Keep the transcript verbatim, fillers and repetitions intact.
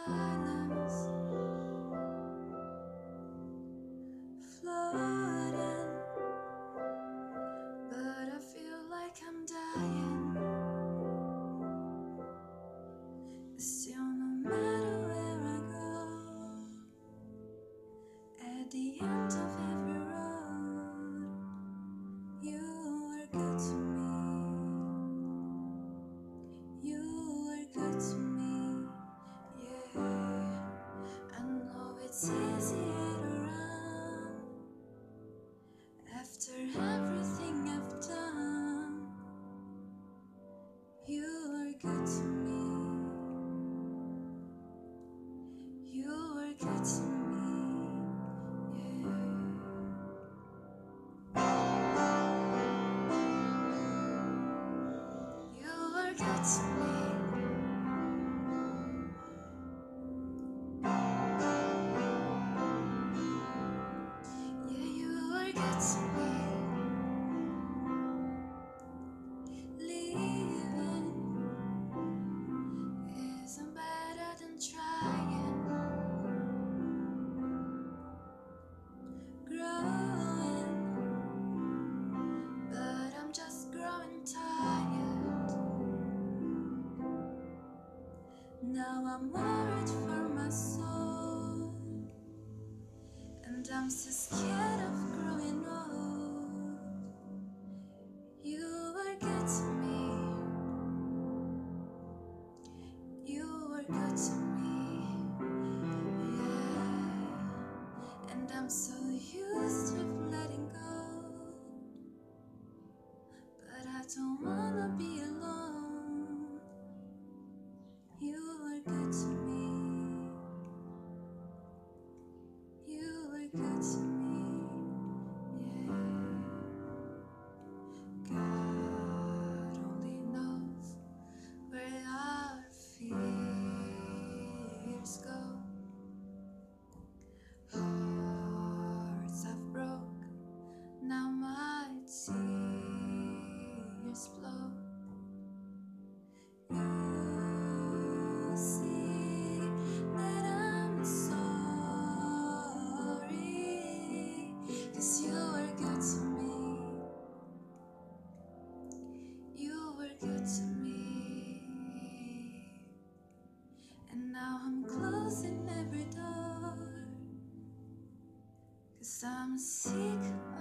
silence, floating, but I feel like I'm dying. Still, no matter where I go, at the end of every road, you were good to me. You were good to me, yeah. I know it's easy to run after everything I've done. You were good to me. You were good to me, yeah. You were good to me. Yeah, you were good to me. Leaving isn't better than trying. Growing, but I'm just growing tired. Now I'm worried for my soul, and I'm so scared of growing old. You were good to me. You were good to me, yeah. And I'm so used to letting go, but I don't wanna be alone. You were good to me. You were good to me, yeah. God only knows where our fears go. Hearts I've broke, now my tears flow. You see that I'm sorry, 'cause you were good to me. You were good to me. And now I'm closing every door, 'cause I'm sick